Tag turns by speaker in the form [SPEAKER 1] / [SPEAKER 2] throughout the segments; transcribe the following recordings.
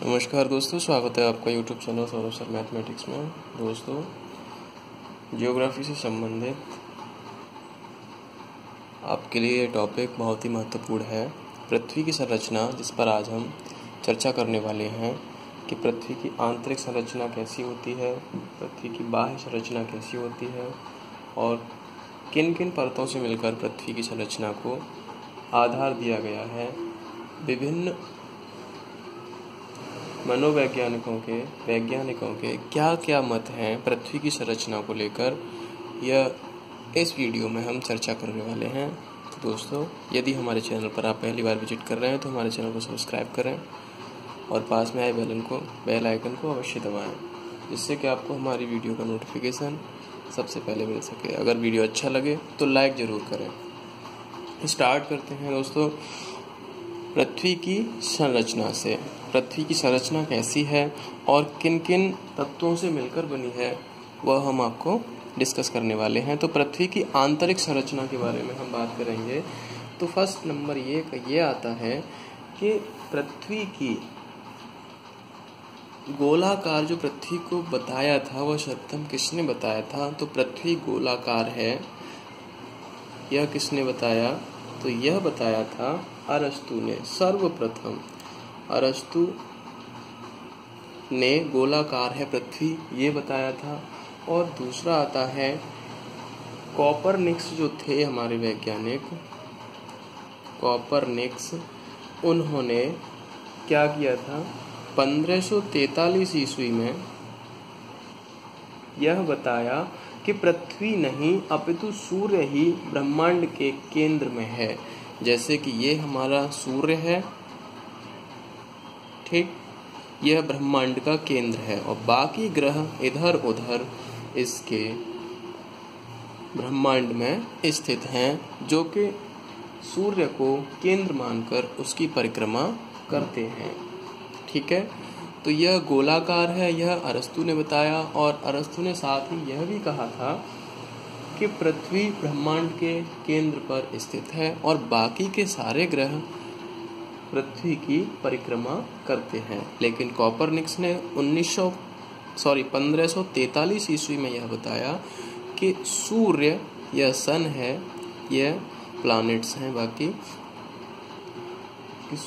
[SPEAKER 1] नमस्कार दोस्तों, स्वागत है आपका YouTube channel Saurabh sir mathematics में। दोस्तों, ज्योग्राफी से संबंधित आपके लिए ये टॉपिक बहुत ही महत्वपूर्ण है। पृथ्वी की संरचना, जिस पर आज हम चर्चा करने वाले हैं कि पृथ्वी की आंतरिक संरचना कैसी होती है, पृथ्वी की बाह्य संरचना कैसी होती है और किन किन परतों से मिलकर पृथ्वी की संरचना को आधार दिया गया है। विभिन्न मनोवैज्ञानिकों वैज्ञानिकों के क्या क्या मत हैं पृथ्वी की संरचना को लेकर, यह इस वीडियो में हम चर्चा करने वाले हैं। तो दोस्तों, यदि हमारे चैनल पर आप पहली बार विजिट कर रहे हैं तो हमारे चैनल को सब्सक्राइब करें और पास में आए बेल आइकन को अवश्य दबाएं, जिससे कि आपको हमारी वीडियो का नोटिफिकेशन सबसे पहले मिल सके। अगर वीडियो अच्छा लगे तो लाइक ज़रूर करें। स्टार्ट करते हैं दोस्तों पृथ्वी की संरचना से। पृथ्वी की संरचना कैसी है और किन किन तत्वों से मिलकर बनी है, वह हम आपको डिस्कस करने वाले हैं। तो पृथ्वी की आंतरिक संरचना के बारे में हम बात करेंगे। तो फर्स्ट नंबर ये आता है कि पृथ्वी की गोलाकार, जो पृथ्वी को बताया था वह सर्वप्रथम किसने बताया था? तो पृथ्वी गोलाकार है, यह किसने बताया? तो यह बताया था अरस्तु ने। सर्वप्रथम अरस्तु ने गोलाकार है पृथ्वी, ये बताया था। और दूसरा आता है कॉपरनिकस, जो थे हमारे वैज्ञानिक कॉपरनिकस, उन्होंने क्या किया था? 1543 ईस्वी में यह बताया कि पृथ्वी नहीं अपितु सूर्य ही ब्रह्मांड के केंद्र में है। जैसे कि ये हमारा सूर्य है, ठीक, यह ब्रह्मांड का केंद्र है और बाकी ग्रह इधर उधर इसके ब्रह्मांड में स्थित हैं, जो कि सूर्य को केंद्र मानकर उसकी परिक्रमा करते हैं। ठीक है, तो यह गोलाकार है, यह अरस्तु ने बताया। और अरस्तु ने साथ ही यह भी कहा था कि पृथ्वी ब्रह्मांड के केंद्र पर स्थित है और बाकी के सारे ग्रह पृथ्वी की परिक्रमा करते हैं। लेकिन कॉपरनिकस ने 1543 ईस्वी में यह बताया कि सूर्य, यह सन है, यह प्लैनेट्स हैं बाकी, कि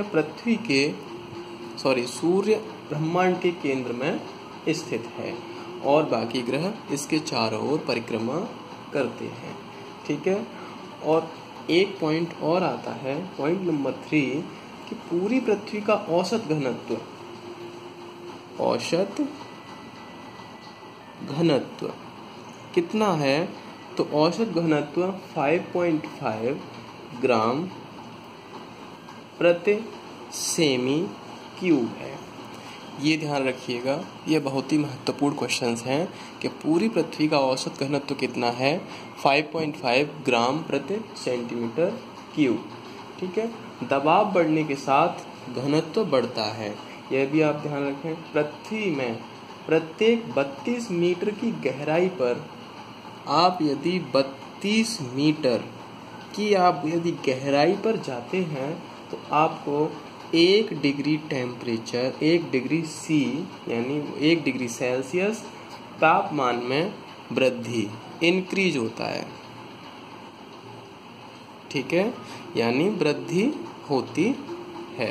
[SPEAKER 1] सूर्य ब्रह्मांड के केंद्र में स्थित है और बाकी ग्रह इसके चारों ओर परिक्रमा करते हैं। ठीक है, और एक पॉइंट और आता है, पॉइंट नंबर 3, कि पूरी पृथ्वी का औसत घनत्व कितना है? तो औसत घनत्व 5.5 ग्राम प्रति सेमी क्यूब है। ये ध्यान रखिएगा, ये बहुत ही महत्वपूर्ण क्वेश्चंस हैं कि पूरी पृथ्वी का औसत घनत्व कितना है? 5.5 ग्राम प्रति सेंटीमीटर क्यूब। ठीक है, दबाव बढ़ने के साथ घनत्व बढ़ता है, यह भी आप ध्यान रखें। पृथ्वी में प्रत्येक 32 मीटर की गहराई पर आप यदि 32 मीटर की यदि गहराई पर जाते हैं तो आपको 1 डिग्री टेम्परेचर, 1 डिग्री सी यानी 1 डिग्री सेल्सियस तापमान में वृद्धि, इंक्रीज होता है। ठीक है, यानी वृद्धि होती है।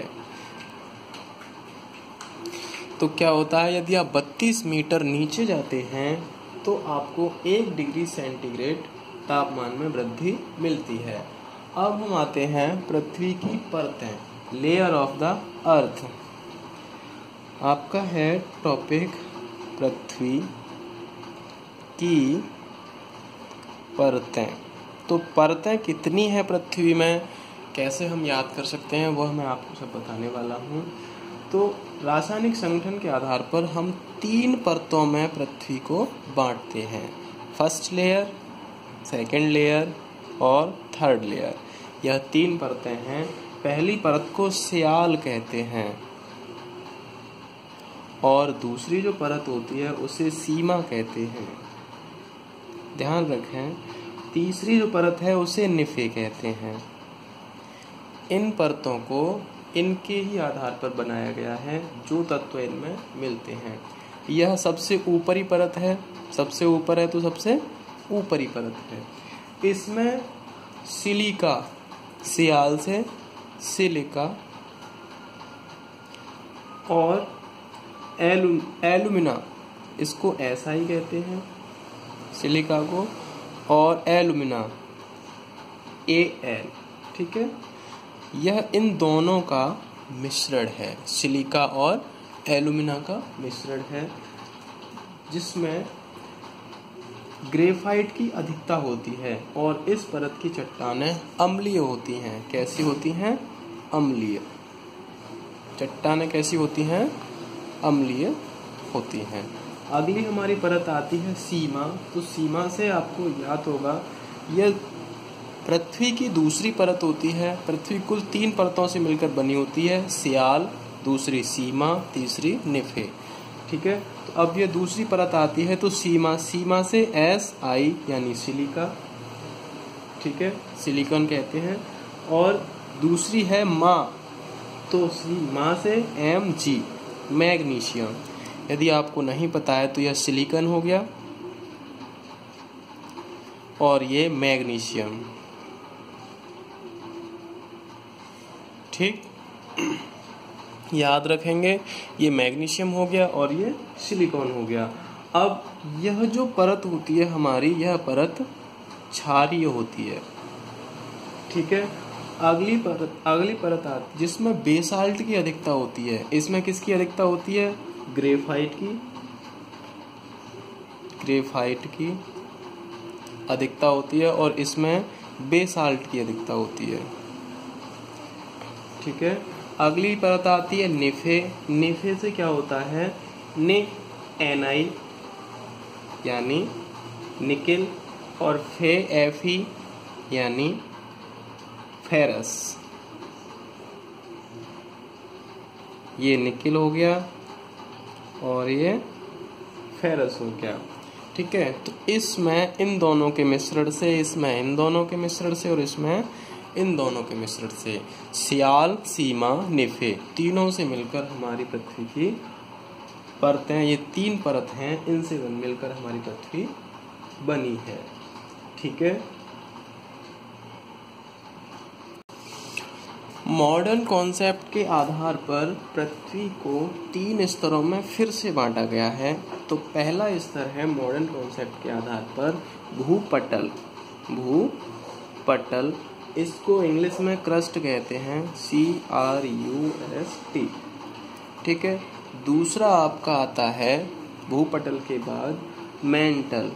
[SPEAKER 1] तो क्या होता है? यदि आप 32 मीटर नीचे जाते हैं तो आपको 1 डिग्री सेंटीग्रेड तापमान में वृद्धि मिलती है। अब हम आते हैं पृथ्वी की परतें, लेयर ऑफ द अर्थ। आपका है टॉपिक पृथ्वी की परतें। तो परतें कितनी है पृथ्वी में, कैसे हम याद कर सकते हैं, वह मैं आपको सब बताने वाला हूँ। तो रासायनिक संगठन के आधार पर हम 3 परतों में पृथ्वी को बांटते हैं। फर्स्ट लेयर, सेकंड लेयर और थर्ड लेयर, यह 3 परतें हैं। पहली परत को स्याल कहते हैं और दूसरी जो परत होती है उसे सीमा कहते हैं। ध्यान रखें, तीसरी जो परत है उसे निफे कहते हैं। इन परतों को इनके ही आधार पर बनाया गया है जो तत्व इनमें मिलते हैं। यह सबसे ऊपरी परत है, सबसे ऊपर है तो सबसे ऊपरी परत है। इसमें सिलिका, सियाल से सिलिका, और एलुमिना, इसको ऐसा ही कहते हैं सिलिका को, और एलुमिना Al, ठीक है। यह इन दोनों का मिश्रण है, सिलिका और एलुमिना का मिश्रण है, जिसमें ग्रेफाइट की अधिकता होती है और इस परत की चट्टानें अम्लीय होती हैं। कैसी होती हैं? अम्लीय। चट्टानें कैसी होती हैं? अम्लीय होती हैं। अगली हमारी परत आती है सीमा। तो सीमा से आपको याद होगा, यह पृथ्वी की दूसरी परत होती है। पृथ्वी कुल 3 परतों से मिलकर बनी होती है, सियाल, दूसरी सीमा, तीसरी निफे, ठीक है। तो अब ये दूसरी परत आती है, तो सीमा, सीमा से Si यानी सिलिका, ठीक है, सिलिकॉन कहते हैं। और दूसरी है मा, तो मा से Mg, मैग्नीशियम। यदि आपको नहीं पता है तो यह सिलिकॉन हो गया और ये मैग्नीशियम, ठीक, याद रखेंगे। ये मैग्नीशियम हो गया और ये सिलिकॉन हो गया। अब यह जो परत होती है हमारी, यह परत क्षारीय होती है, ठीक है। अगली परत आती जिसमें बेसाल्ट की अधिकता होती है। इसमें किसकी अधिकता होती है? ग्रेफाइट की अधिकता होती है और इसमें बेसाल्ट की अधिकता होती है, ठीक है। अगली परत आती है निफे। निफे से क्या होता है? Ni यानी निकिल, और Fe यानी फेरस। ये निकिल हो गया और ये फेरस हो गया, ठीक है। तो इसमें इन दोनों के मिश्रण से, इसमें इन दोनों के मिश्रण से और इसमें इन दोनों के मिश्रण से सियाल, सीमा, निफे, तीनों से मिलकर हमारी पृथ्वी की परतें, ये 3 परत हैं, इनसे मिलकर हमारी पृथ्वी बनी है, ठीक है। मॉडर्न कॉन्सेप्ट के आधार पर पृथ्वी को 3 स्तरों में फिर से बांटा गया है। तो पहला स्तर है मॉडर्न कॉन्सेप्ट के आधार पर भूपटल। भूपटल, इसको इंग्लिश में क्रस्ट कहते हैं, CRUST, ठीक है। दूसरा आपका आता है भूपटल के बाद मेंटल,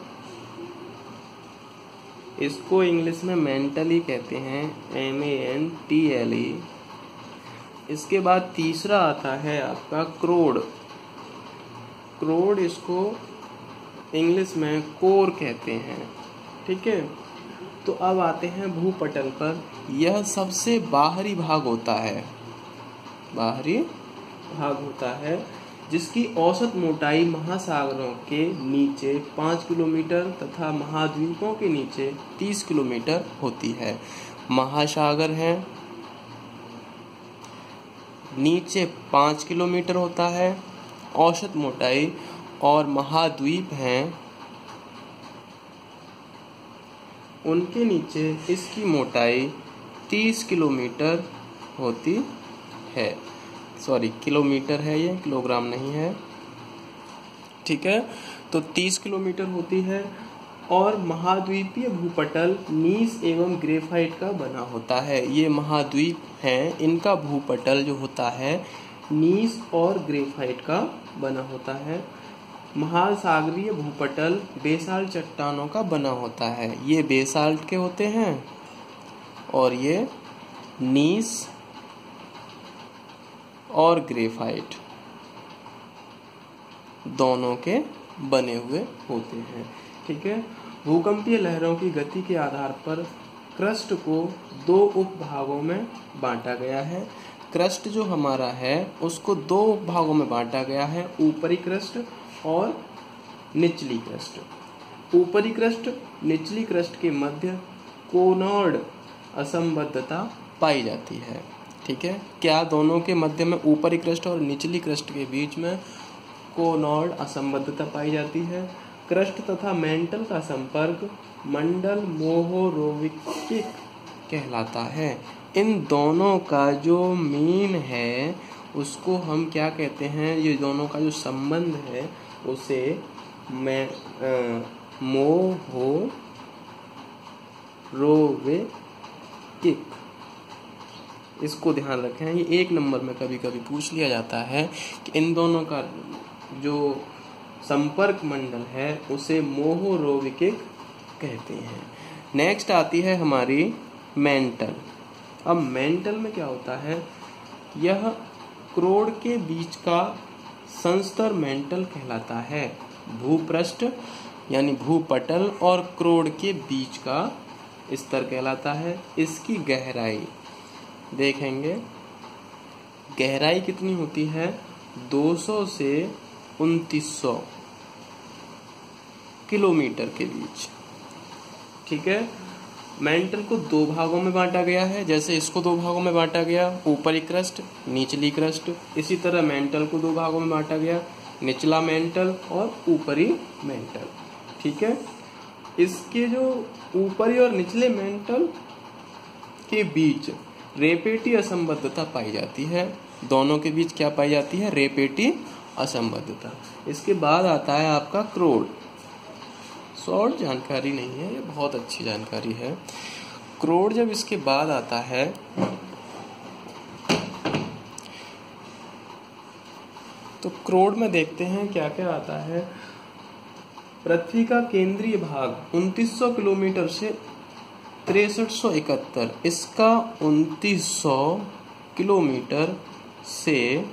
[SPEAKER 1] इसको इंग्लिश में मेंटल ही कहते हैं, MANTLE। इसके बाद तीसरा आता है आपका क्रोड। क्रोड, इसको इंग्लिश में कोर कहते हैं, ठीक है। तो अब आते हैं भूपटल पर। यह सबसे बाहरी भाग होता है, बाहरी भाग होता है, जिसकी औसत मोटाई महासागरों के नीचे 5 किलोमीटर तथा महाद्वीपों के नीचे 30 किलोमीटर होती है। महासागर है नीचे 5 किलोमीटर होता है औसत मोटाई, और महाद्वीप हैं उनके नीचे इसकी मोटाई 30 किलोमीटर होती है। सॉरी, किलोमीटर है, ये किलोग्राम नहीं है, ठीक है। तो 30 किलोमीटर होती है। और महाद्वीपीय भूपटल नीस एवं ग्रेफाइट का बना होता है। ये महाद्वीप हैं, इनका भूपटल जो होता है नीस और ग्रेफाइट का बना होता है। महासागरीय भूपटल बेसाल्ट चट्टानों का बना होता है। ये बेसाल्ट के होते हैं और ये नीस और ग्रेफाइट दोनों के बने हुए होते हैं, ठीक है। भूकंपीय लहरों की गति के आधार पर क्रस्ट को 2 उपभागों में बांटा गया है। क्रस्ट जो हमारा है उसको 2 भागों में बांटा गया है, ऊपरी क्रस्ट और निचली क्रस्ट। ऊपरी क्रस्ट निचली क्रस्ट के मध्य कोनॉर्ड असंबद्धता पाई जाती है, ठीक है। क्या दोनों के मध्य में ऊपरी क्रस्ट और निचली क्रस्ट के बीच में कोनॉर्ड असंबद्धता पाई जाती है। क्रस्ट तथा मेंटल का संपर्क मंडल मोहोरोविकिक कहलाता है। इन दोनों का जो मीन है उसको हम क्या कहते हैं, ये दोनों का जो संबंध है उसे मोहोरोविकिक, इसको ध्यान रखें। ये 1 नंबर में कभी कभी पूछ लिया जाता है कि इन दोनों का जो संपर्क मंडल है उसे मोहोरोविकिक कहते हैं। नेक्स्ट आती है हमारी मेंटल। अब मेंटल में क्या होता है, यह क्रोड के बीच का संस्तर मेंटल कहलाता है। भूपृष्ठ यानी भूपटल और क्रोड के बीच का स्तर कहलाता है। इसकी गहराई देखेंगे, गहराई कितनी होती है, 200 से 2900 किलोमीटर के बीच। ठीक है। मेंटल को 2 भागों में बांटा गया है, जैसे इसको 2 भागों में बांटा गया, ऊपरी क्रस्ट निचली क्रस्ट। इसी तरह मेंटल को 2 भागों में बांटा गया, निचला मेंटल और ऊपरी मेंटल। ठीक है। इसके जो ऊपरी और निचले मेंटल के बीच रेपेटी असंबद्धता पाई जाती है। दोनों के बीच क्या पाई जाती है, रेपेटी असंबद्धता। इसके बाद आता है आपका क्रोड। शॉर्ट जानकारी नहीं है, ये बहुत अच्छी जानकारी है। क्रोड जब इसके बाद आता है तो क्रोड में देखते हैं क्या क्या आता है। पृथ्वी का केंद्रीय भाग 2900 किलोमीटर से 6371, इसका 2900 किलोमीटर से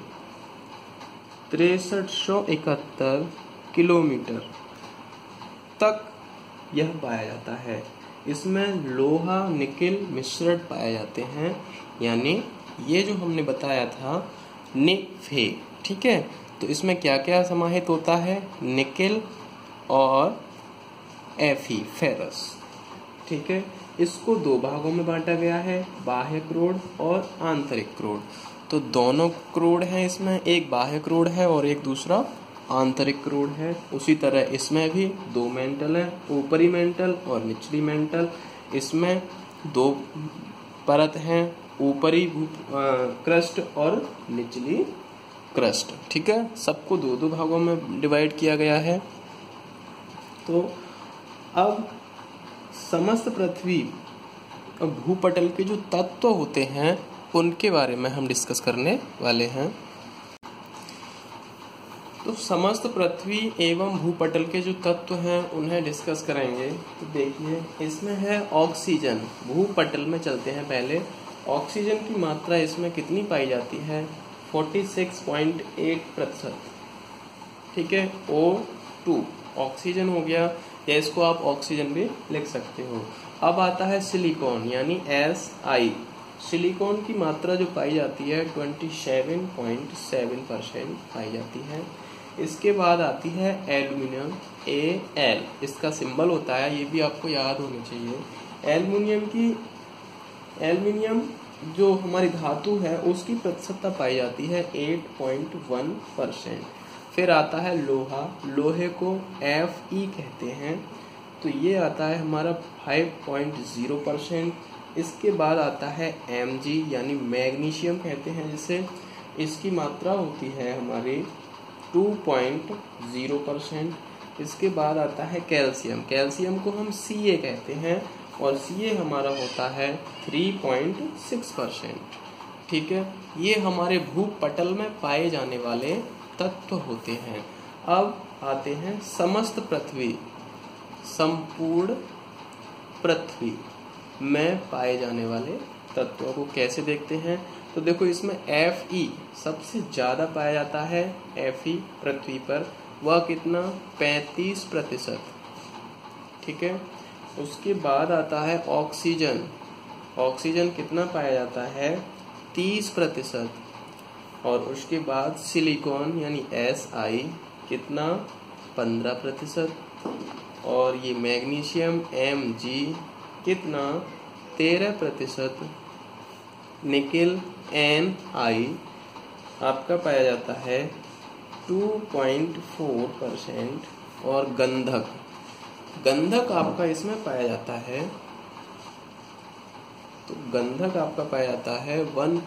[SPEAKER 1] 6371 किलोमीटर तक यह पाया जाता है। इसमें लोहा निकेल मिश्रण पाए जाते हैं, यानी ये जो हमने बताया था निफे। ठीक है। तो इसमें क्या क्या समाहित होता है, निकेल और एफी फेरस। ठीक है। इसको 2 भागों में बांटा गया है, बाह्य क्रोड और आंतरिक क्रोड। तो दोनों क्रोड हैं इसमें, एक बाह्य क्रोड है और एक दूसरा आंतरिक क्रोड है। उसी तरह इसमें भी 2 मेंटल है, ऊपरी मेंटल और निचली मेंटल। इसमें 2 परत हैं, ऊपरी क्रस्ट और निचली क्रस्ट। ठीक है। सबको 2-2 भागों में डिवाइड किया गया है। तो अब समस्त पृथ्वी और भूपटल के जो तत्व होते हैं उनके बारे में हम डिस्कस करने वाले हैं। तो समस्त पृथ्वी एवं भूपटल के जो तत्व हैं उन्हें डिस्कस करेंगे। तो देखिए, इसमें है ऑक्सीजन। भूपटल में चलते हैं पहले। ऑक्सीजन की मात्रा इसमें कितनी पाई जाती है, 46.8%। ठीक है। O2 ऑक्सीजन हो गया, या इसको आप ऑक्सीजन भी लिख सकते हो। अब आता है सिलिकॉन यानी Si। सिलिकॉन की मात्रा जो पाई जाती है 27.7% पाई जाती है। इसके बाद आती है एल्युमिनियम Al, इसका सिंबल होता है, ये भी आपको याद होनी चाहिए। एल्युमिनियम जो हमारी धातु है उसकी प्रतिशतता पाई जाती है 8.1%। फिर आता है लोहा, लोहे को Fe कहते हैं, तो ये आता है हमारा 5.0%। इसके बाद आता है Mg यानी मैग्नीशियम कहते हैं जिसे, इसकी मात्रा होती है हमारी 2.0%। इसके बाद आता है कैल्शियम, कैल्शियम को हम Ca कहते हैं और Ca हमारा होता है 3.6%। ठीक है। ये हमारे भूपटल में पाए जाने वाले तत्व होते हैं। अब आते हैं समस्त पृथ्वी, संपूर्ण पृथ्वी में पाए जाने वाले तत्वों को कैसे देखते हैं। तो देखो, इसमें Fe सबसे ज्यादा पाया जाता है। Fe पृथ्वी पर वह कितना, 35%। ठीक है। उसके बाद आता है ऑक्सीजन। ऑक्सीजन कितना पाया जाता है, 30%। और उसके बाद सिलिकॉन यानी Si कितना, 15%। और ये मैग्नीशियम Mg कितना, 13%। निकेल Ni आपका पाया जाता है 2.4% और गंधक आपका इसमें पाया जाता है, तो गंधक आपका पाया जाता है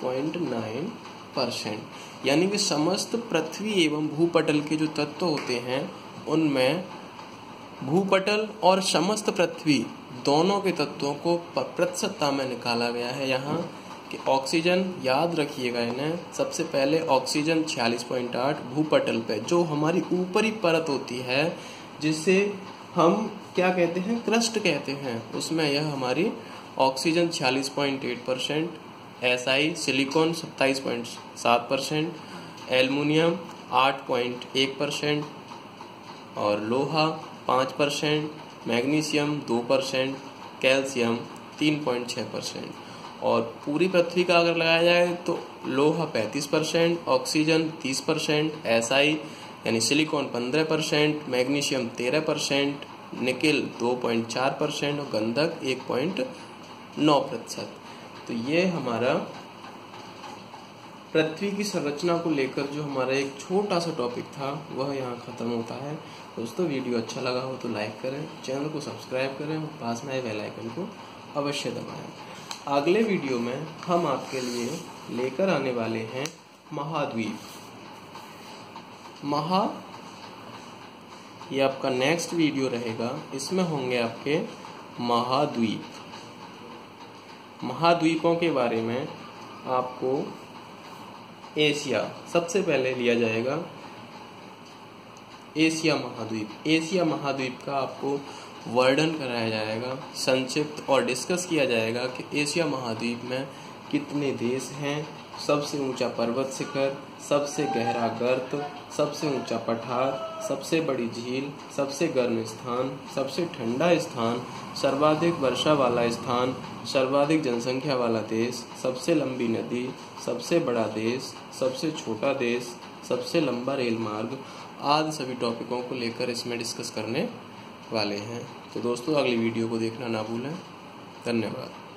[SPEAKER 1] 1.9%। यानी कि समस्त पृथ्वी एवं भूपटल के जो तत्व होते हैं उनमें भूपटल और समस्त पृथ्वी दोनों के तत्वों को प्रतिशतता में निकाला गया है। यहाँ कि ऑक्सीजन याद रखिएगा इन्हें, सबसे पहले ऑक्सीजन 46.8 भूपटल पे जो हमारी ऊपरी परत होती है जिसे हम क्या कहते हैं, क्रस्ट कहते हैं, उसमें यह हमारी ऑक्सीजन 46.8%, SI सिलिकॉन 27.7%, एल्युमिनियम 8.1% और लोहा 5%, मैग्नीशियम 2%, कैल्शियम 3.6%। और पूरी पृथ्वी का अगर लगाया जाए तो लोहा 35%, ऑक्सीजन 30%, SI यानी सिलिकॉन 15%, मैग्नीशियम 13%, निकेल 2.4% और गंधक 1.9%। तो ये हमारा पृथ्वी की संरचना को लेकर जो हमारा एक छोटा सा टॉपिक था वह यहाँ खत्म होता है। दोस्तों वीडियो अच्छा लगा हो तो लाइक करें, चैनल को सब्सक्राइब करें और पास में आए बेल आइकन को अवश्य दबाएं। अगले वीडियो में हम आपके लिए लेकर आने वाले हैं महाद्वीप। ये आपका नेक्स्ट वीडियो रहेगा, इसमें होंगे आपके महाद्वीपों के बारे में। आपको एशिया सबसे पहले लिया जाएगा, एशिया महाद्वीप का आपको वर्णन कराया जाएगा, संक्षिप्त और डिस्कस किया जाएगा कि एशिया महाद्वीप में कितने देश हैं, सबसे ऊंचा पर्वत शिखर, सबसे गहरा गर्त, सबसे ऊंचा पठार, सबसे बड़ी झील, सबसे गर्म स्थान, सबसे ठंडा स्थान, सर्वाधिक वर्षा वाला स्थान, सर्वाधिक जनसंख्या वाला देश, सबसे लंबी नदी, सबसे बड़ा देश, सबसे छोटा देश, सबसे लंबा रेल मार्ग आदि सभी टॉपिकों को लेकर इसमें डिस्कस करने वाले हैं। तो दोस्तों अगली वीडियो को देखना ना भूलें। धन्यवाद।